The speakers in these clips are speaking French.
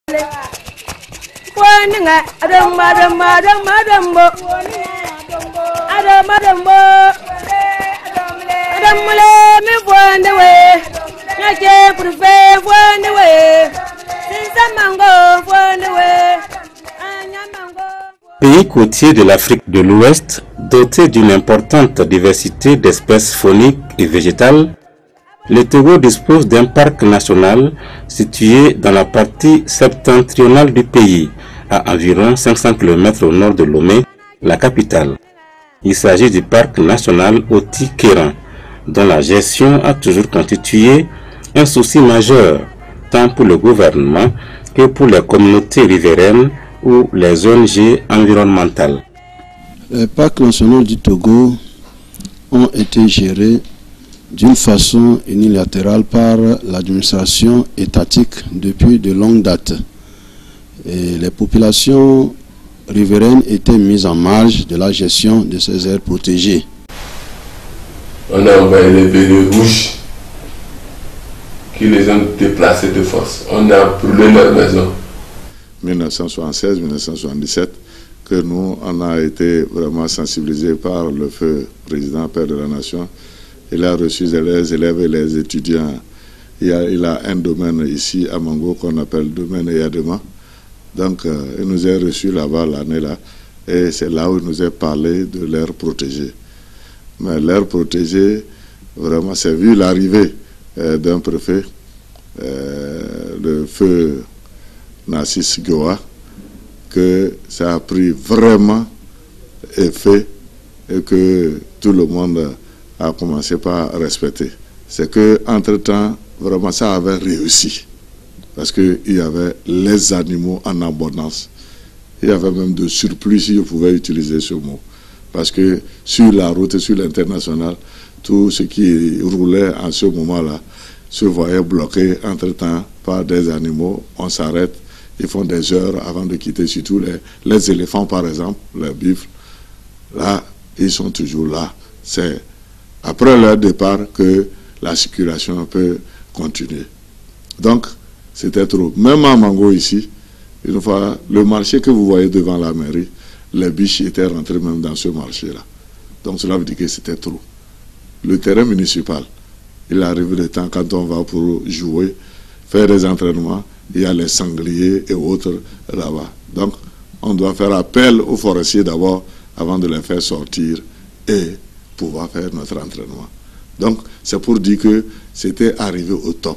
Pays côtier de l'Afrique de l'Ouest, doté d'une importante diversité d'espèces fauniques et végétales, le Togo dispose d'un parc national situé dans la partie septentrionale du pays, à environ 500 km au nord de Lomé, la capitale. Il s'agit du parc national Oti-Kéran, dont la gestion a toujours constitué un souci majeur, tant pour le gouvernement que pour les communautés riveraines ou les ONG environnementales. Les parcs nationaux du Togo ont été gérés d'une façon unilatérale par l'administration étatique depuis de longues dates. Et les populations riveraines étaient mises en marge de la gestion de ces aires protégées. On a envoyé les bérets rouges qui les ont déplacés de force. On a brûlé leur maison. 1976-1977, que nous, on a été vraiment sensibilisés par le feu président, père de la nation. Il a reçu les élèves et les étudiants. Il a un domaine ici à Mango qu'on appelle le domaine Yadema. Donc, il nous a reçus là-bas l'année-là. Et c'est là où il nous a parlé de l'aire protégée. Mais l'aire protégée, vraiment, c'est vu l'arrivée d'un préfet, le feu Narcisse Goa, que ça a pris vraiment effet et que tout le monde a commencé par respecter. C'est que entre-temps, vraiment ça avait réussi. Parce qu'il y avait les animaux en abondance. Il y avait même de surplus, si je pouvais utiliser ce mot. Parce que sur la route et sur l'international, tout ce qui roulait en ce moment-là se voyait bloqué entre-temps par des animaux. On s'arrête, ils font des heures avant de quitter, surtout les éléphants par exemple, les buffles. Là, ils sont toujours là. C'est après leur départ que la circulation peut continuer. Donc, c'était trop. Même à Mango ici, une fois, le marché que vous voyez devant la mairie, les biches étaient rentrés même dans ce marché-là. Donc cela veut dire que c'était trop. Le terrain municipal, il arrive le temps quand on va pour jouer, faire des entraînements, il y a les sangliers et autres là-bas. Donc on doit faire appel aux forestiers d'abord avant de les faire sortir et pouvoir faire notre entraînement. Donc c'est pour dire que c'était arrivé au top.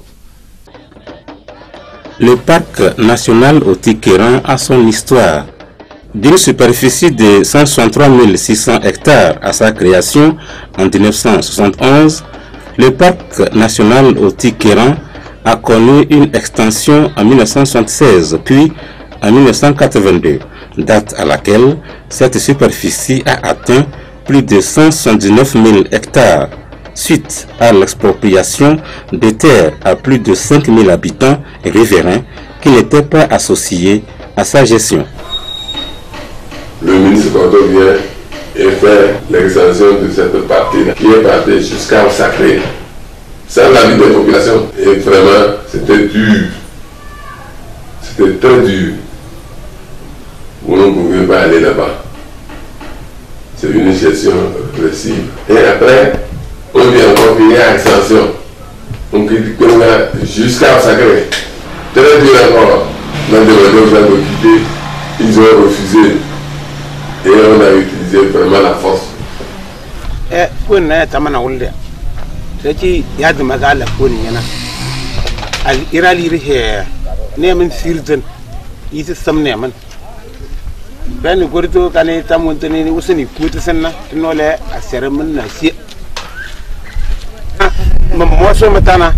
Le parc national Oti-Kéran a son histoire. D'une superficie de 163 600 hectares à sa création en 1971, le parc national Oti-Kéran a connu une extension en 1976 puis en 1982, date à laquelle cette superficie a atteint plus de 179 000 hectares, suite à l'expropriation des terres à plus de 5 000 habitants riverains qui n'étaient pas associés à sa gestion. Le ministre Kodo vient et fait l'extension de cette partie-là, qui est partie jusqu'à Sacré, sans l'avis des populations. Et vraiment, c'était dur. C'était très dur. Vous ne pouvez pas aller là-bas. C'est une gestion répressive. Et après, on vient encore payer à extension. On critique jusqu'à Sacré. Très dur encore. On a demandé aux gens de quitter. Ils ont refusé. Et on a utilisé vraiment la force. Kun na tamana wulde. Sai ya zama ga Allah kun yana. Al irali rihe ne min sirdan. Yisi samne man. Bani gordo kane tamun tani usani kuta sanna tinole asere min na si. Moso matana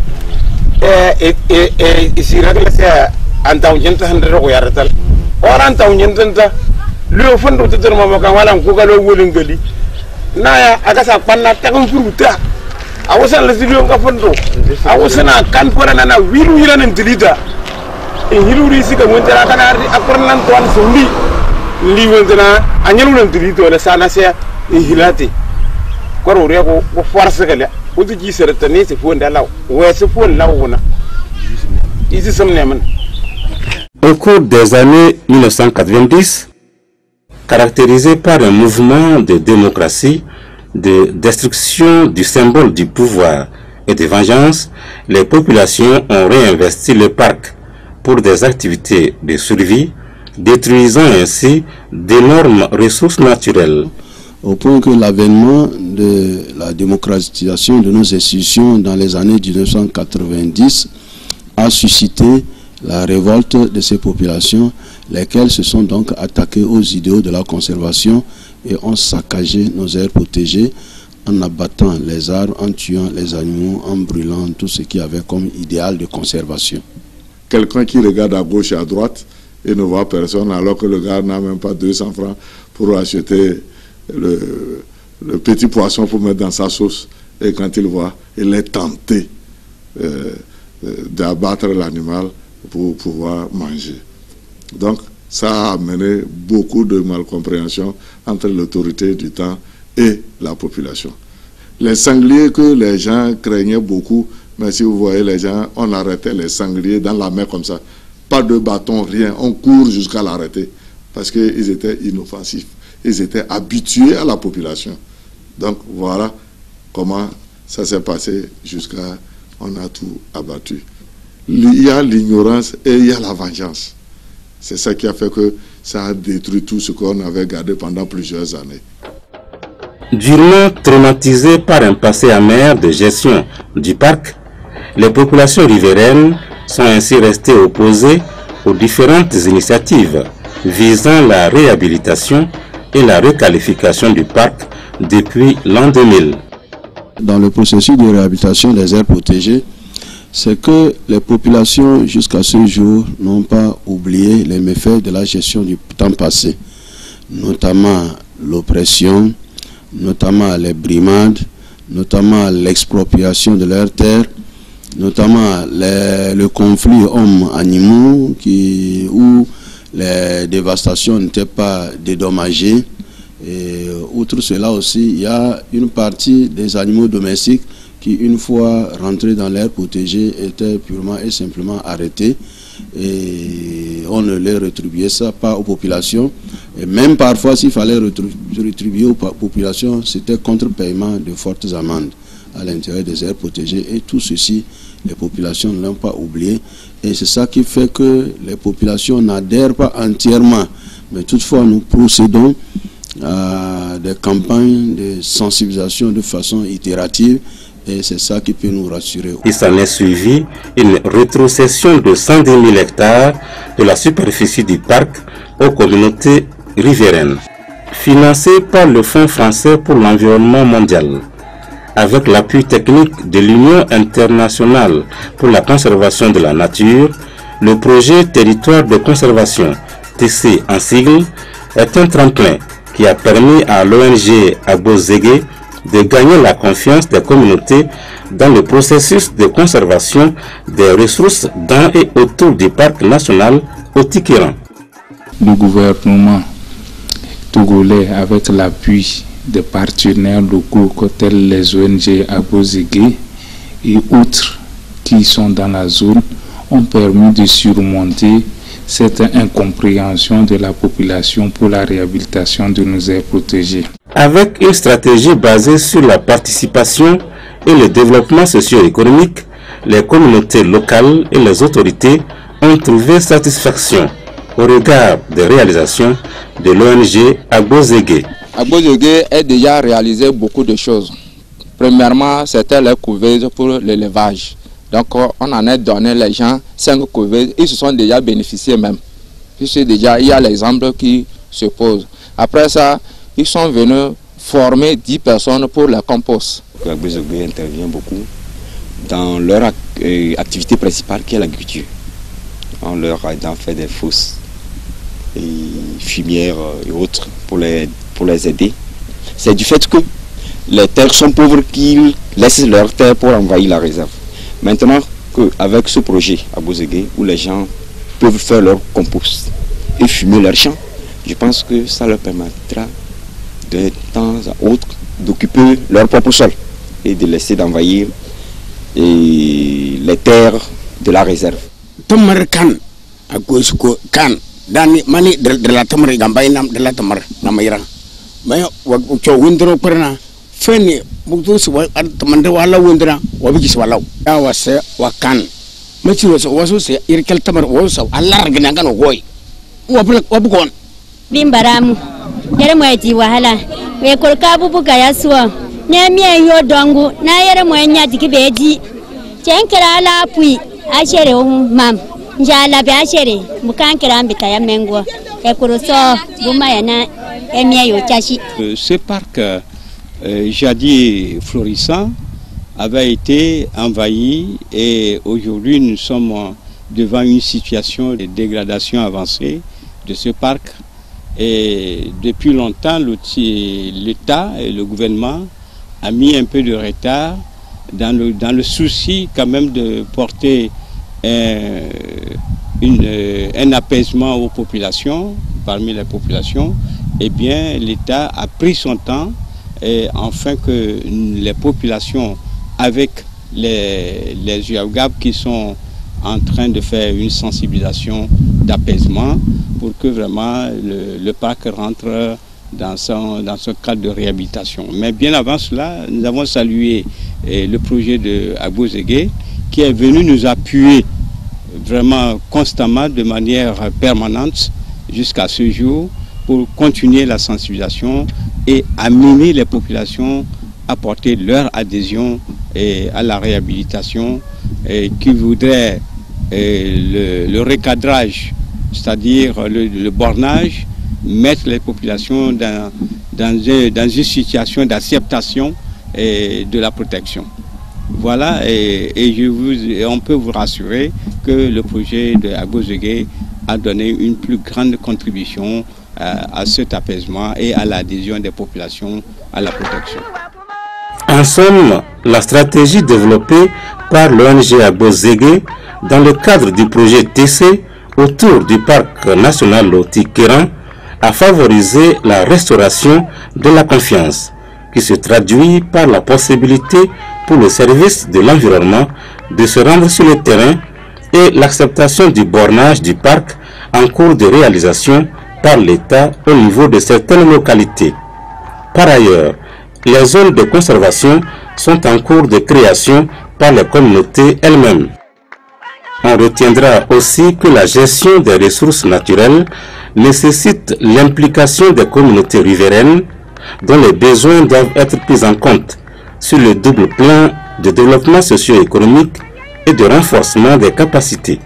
isiragla se antaw jenta hande ro yaratal. Ora antaw jenta le fond de tout le monde quand on a un wolingeli na agasa panna takam furuta awusan la silio ka fondo awusana kan ko na wilu yila nan dilita e hiluri sika montera kana akornan to an sundi li wondana anyelu nan dilito la sana se e hilati koro re ko force gele o di ji sertane se fonda law we se fon lawuna isi samne man. Au cours des années 1990, caractérisé par un mouvement de démocratie, de destruction du symbole du pouvoir et de vengeance, les populations ont réinvesti le parc pour des activités de survie, détruisant ainsi d'énormes ressources naturelles. Au point que l'avènement de la démocratisation de nos institutions dans les années 1990 a suscité la révolte de ces populations, lesquelles se sont donc attaquées aux idéaux de la conservation et ont saccagé nos aires protégées en abattant les arbres, en tuant les animaux, en brûlant tout ce qui avait comme idéal de conservation. Quelqu'un qui regarde à gauche et à droite et ne voit personne, alors que le gars n'a même pas 200 francs pour acheter le petit poisson pour mettre dans sa sauce. Et quand il voit, il est tenté d'abattre l'animal pour pouvoir manger. Donc, ça a amené beaucoup de malcompréhension entre l'autorité du temps et la population. Les sangliers que les gens craignaient beaucoup, mais si vous voyez les gens, on arrêtait les sangliers dans la mer comme ça. Pas de bâton, rien. On court jusqu'à l'arrêter parce qu'ils étaient inoffensifs. Ils étaient habitués à la population. Donc, voilà comment ça s'est passé jusqu'à on a tout abattu. Il y a l'ignorance et il y a la vengeance. C'est ça qui a fait que ça a détruit tout ce qu'on avait gardé pendant plusieurs années. Durement traumatisées par un passé amer de gestion du parc, les populations riveraines sont ainsi restées opposées aux différentes initiatives visant la réhabilitation et la requalification du parc depuis l'an 2000. Dans le processus de réhabilitation des aires protégées, c'est que les populations jusqu'à ce jour n'ont pas oublié les méfaits de la gestion du temps passé, notamment l'oppression, notamment les brimades, notamment l'expropriation de leurs terres, notamment le conflit hommes-animaux où les dévastations n'étaient pas dédommagées. Et outre cela aussi, il y a une partie des animaux domestiques qui, une fois rentrés dans l'aire protégée, étaient purement et simplement arrêtés. Et on ne les rétribuait ça pas aux populations. Et même parfois, s'il fallait rétribuer aux populations, c'était contre paiement de fortes amendes à l'intérieur des aires protégées. Et tout ceci, les populations ne l'ont pas oublié. Et c'est ça qui fait que les populations n'adhèrent pas entièrement. Mais toutefois, nous procédons à des campagnes de sensibilisation de façon itérative. Et c'est ça qui peut nous rassurer. Il s'en est suivi une rétrocession de 110 000 hectares de la superficie du parc aux communautés riveraines. Financé par le Fonds français pour l'environnement mondial, avec l'appui technique de l'Union internationale pour la conservation de la nature, le projet Territoire de conservation, TC en sigle, est un tremplin qui a permis à l'ONG Agbo-Zégué de gagner la confiance des communautés dans le processus de conservation des ressources dans et autour du parc national Haut-Tikéran. Le gouvernement togolais, avec l'appui des partenaires locaux tels les ONG Agbo-Zégué et autres qui sont dans la zone, ont permis de surmonter cette incompréhension de la population pour la réhabilitation de nos aires protégées. Avec une stratégie basée sur la participation et le développement socio-économique, les communautés locales et les autorités ont trouvé satisfaction au regard des réalisations de l'ONG Agbo-Zégué. Agbo-Zégué a déjà réalisé beaucoup de choses. Premièrement, c'était les couveuses pour l'élevage. Donc on en a donné les gens 5 couveuses, ils se sont déjà bénéficiés même. Puisque déjà il y a l'exemple qui se pose. Après ça, ils sont venus former 10 personnes pour le compost. Agbo-Zégué intervient beaucoup dans leur activité principale qui est l'agriculture. On leur a fait des fosses et fumières et autres pour les aider. C'est du fait que les terres sont pauvres qu'ils laissent leurs terres pour envahir la réserve. Maintenant qu'avec ce projet Agbo-Zégué où les gens peuvent faire leur compost et fumer leurs champs, je pense que ça leur permettra de temps à autre d'occuper leur propre sol et de laisser d'envahir les terres de la réserve. Tamarkan cause ko kan dani mani de la tamari gambay nam de la tamar namayra mais wa ko windro perna feni bugdu su wa tamande wala windra wa bi gis wala ya wase wa kan ma ci wasu se irkel tamar wasu Allah ragna kan goy wa bu Bimbaramu, yere mweti wahala, we kolkabu buka yaswa, nyamie yo dongu, na yere mwenya dikibeji, chenkera ala pui, ashere mam, njala be ashere, mukankera ambita ya mengo, ekoroso, buma yana, emie yo chashi. Ce parc jadis florissant avait été envahi et aujourd'hui nous sommes devant une situation de dégradation avancée de ce parc. Et depuis longtemps, l'État et le gouvernement a mis un peu de retard dans le souci quand même de porter un apaisement aux populations, parmi les populations. Eh bien, l'État a pris son temps et afin que les populations, avec les UAGAB qui sont en train de faire une sensibilisation d'apaisement pour que vraiment le parc rentre dans son cadre de réhabilitation. Mais bien avant cela, nous avons salué le projet de Agbo Zegué qui est venu nous appuyer vraiment constamment de manière permanente jusqu'à ce jour pour continuer la sensibilisation et amener les populations à porter leur adhésion à la réhabilitation qui voudrait le recadrage, c'est-à-dire le bornage, mettre les populations dans une situation d'acceptation de la protection. Voilà, et on peut vous rassurer que le projet de Agbo Zegué a donné une plus grande contribution à cet apaisement et à l'adhésion des populations à la protection. En somme, la stratégie développée par l'ONG Agbo Zegué dans le cadre du projet TC autour du parc national Loti-Kéran a favorisé la restauration de la confiance qui se traduit par la possibilité pour le service de l'environnement de se rendre sur le terrain et l'acceptation du bornage du parc en cours de réalisation par l'État au niveau de certaines localités. Par ailleurs, les zones de conservation sont en cours de création par les communautés elles-mêmes. On retiendra aussi que la gestion des ressources naturelles nécessite l'implication des communautés riveraines dont les besoins doivent être pris en compte sur le double plan de développement socio-économique et de renforcement des capacités.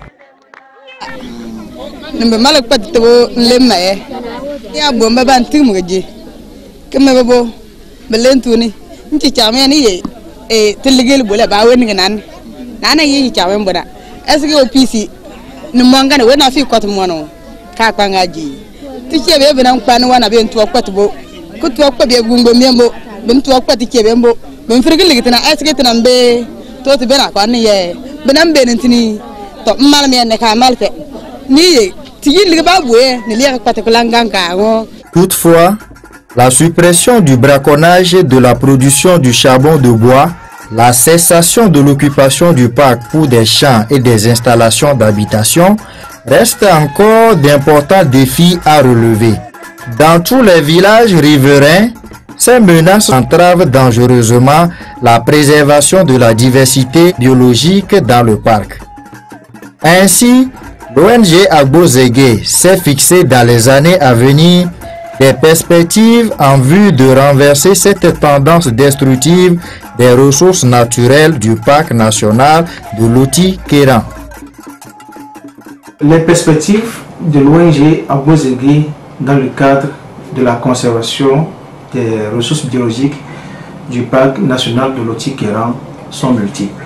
Est-ce que au PC ne mangane wena fi kwat mono ka kwangaji tike be bena kwanu wana be ntu kwat bo kutu kwat be gungo membo bentu kwat tike bembo ben frigil ligitana est-ce que tanambe to te bena kwan ye benam be ntini to mal me ne ka malfe ni tigi ligba boye ni liya kwat ko langanga ngo. Toutefois, la suppression du braconnage de la production du charbon de bois, la cessation de l'occupation du parc pour des champs et des installations d'habitation reste encore d'importants défis à relever. Dans tous les villages riverains, ces menaces entravent dangereusement la préservation de la diversité biologique dans le parc. Ainsi, l'ONG Agbo Zegué s'est fixé dans les années à venir des perspectives en vue de renverser cette tendance destructive des ressources naturelles du parc national de Loti-Kéran. Les perspectives de l'ONG Agbo Zegué dans le cadre de la conservation des ressources biologiques du parc national de Loti-Kéran sont multiples.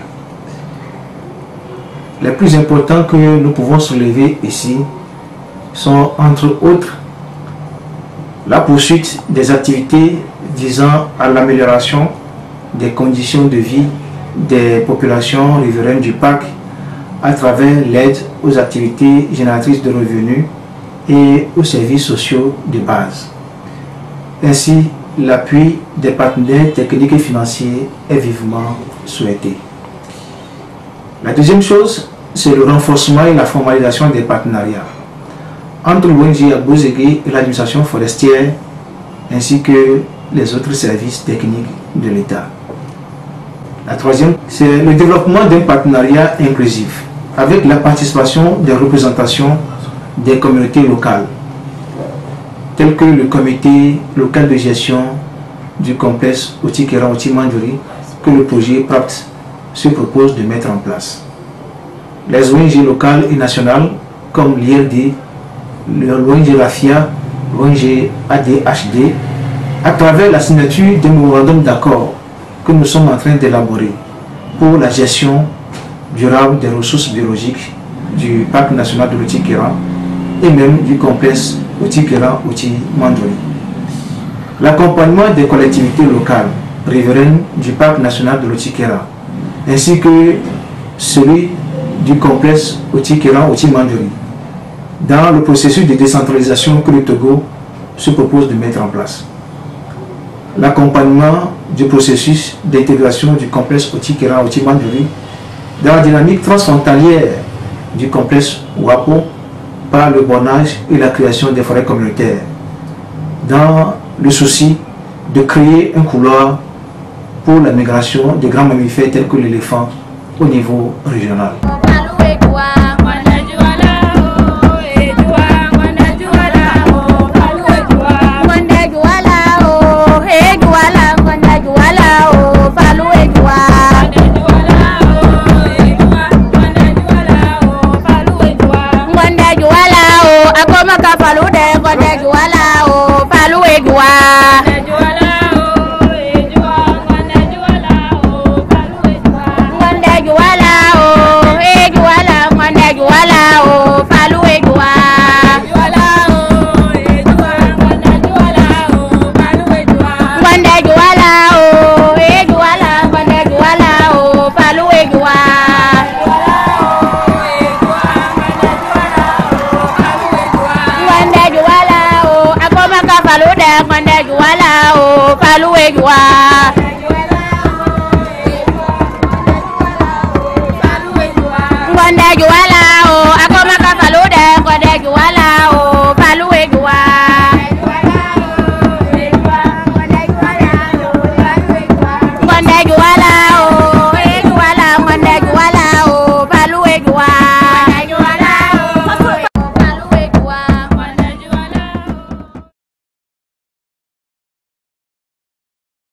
Les plus importants que nous pouvons soulever ici sont entre autres la poursuite des activités visant à l'amélioration des conditions de vie des populations riveraines du parc à travers l'aide aux activités génératrices de revenus et aux services sociaux de base. Ainsi, l'appui des partenaires techniques et financiers est vivement souhaité. La deuxième chose, c'est le renforcement et la formalisation des partenariats entre l'ONG Abozégué et l'administration forestière, ainsi que les autres services techniques de l'État. La troisième, c'est le développement d'un partenariat inclusif, avec la participation des représentations des communautés locales, telles que le comité local de gestion du complexe Otikera-Oti-Mandjouri, que le projet PRAPT se propose de mettre en place. Les ONG locales et nationales, comme l'IRD, l'ONG RAFIA, l'ONG ADHD, à travers la signature d'un mémorandum d'accord que nous sommes en train d'élaborer pour la gestion durable des ressources biologiques du parc national de l'Otikera et même du complexe Otikera-Oti-Mandjouri. L'accompagnement des collectivités locales riveraines du parc national de l'Otikera ainsi que celui du complexe Otikera-Oti-Mandjouri dans le processus de décentralisation que le Togo se propose de mettre en place. L'accompagnement du processus d'intégration du complexe Otikera-Oti-Mandjouri dans la dynamique transfrontalière du complexe WAPO par le bornage et la création des forêts communautaires, dans le souci de créer un couloir pour la migration des grands mammifères tels que l'éléphant au niveau régional. Palu